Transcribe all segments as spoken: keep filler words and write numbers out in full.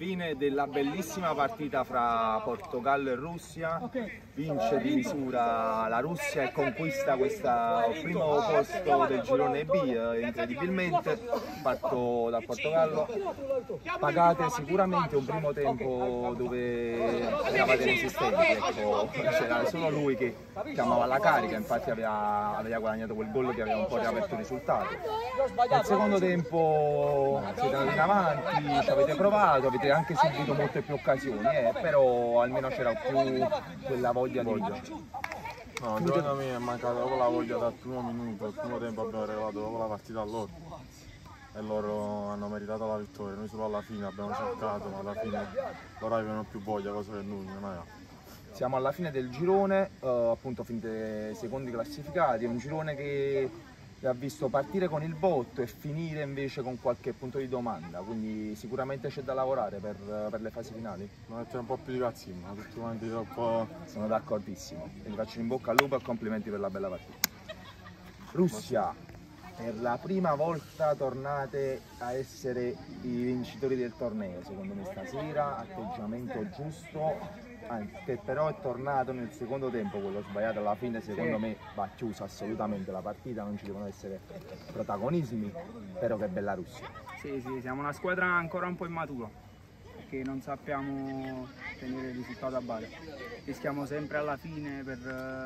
Fine della bellissima partita fra Portogallo e Russia, vince di misura la Russia e conquista questo primo posto del girone B, incredibilmente, fatto dal Portogallo. Pagate sicuramente un primo tempo dove eravate resistenti, ecco, c'era solo lui che chiamava la carica, infatti aveva, aveva guadagnato quel gol che aveva un po' riaperto il risultato. Nel secondo tempo siete andati in avanti, ci avete provato, avete anche subito molte più occasioni, eh, però almeno c'era più quella voglia di vincere. No, secondo me è mancata proprio la voglia dal primo minuto, al primo tempo abbiamo regolato proprio la partita a loro e loro hanno meritato la vittoria, noi solo alla fine abbiamo cercato, ma alla fine loro avevano più voglia, cosa che noi non avevamo. Siamo alla fine del girone, eh, appunto finite secondi classificati, è un girone che ha visto partire con il botto e finire invece con qualche punto di domanda, quindi sicuramente c'è da lavorare per, per le fasi finali. Non mettere un po' più di cazzimmo, tutti quanti troppo... Sono d'accordissimo, e vi faccio in bocca al lupo e complimenti per la bella partita. Russia, per la prima volta tornate a essere i vincitori del torneo, secondo me stasera, atteggiamento giusto. Che però è tornato nel secondo tempo, quello sbagliato alla fine secondo sì. me va chiusa assolutamente la partita, non ci devono essere protagonismi, però che bella Russia. Sì, sì, siamo una squadra ancora un po' immatura, perché non sappiamo tenere il risultato a base, rischiamo sempre alla fine per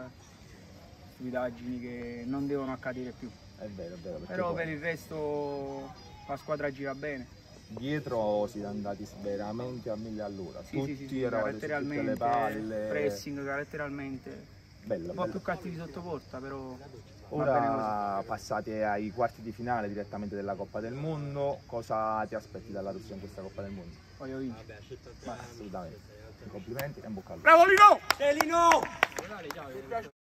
uh, stupidaggini che non devono accadere più. È vero, è vero. Però poi... per il resto la squadra gira bene. Dietro siete andati veramente a mille all'ora, sì, tutti sì, sì, eravate su tutte le palle, pressing caratterialmente, bello, un po' bello. più cattivi sotto porta, però ora passate ai quarti di finale direttamente della Coppa del Mondo, cosa ti aspetti dalla Russia in questa Coppa del Mondo? Voglio vincere. Assolutamente, complimenti e in bocca al lupo. Bravo Lino! Sei Lino!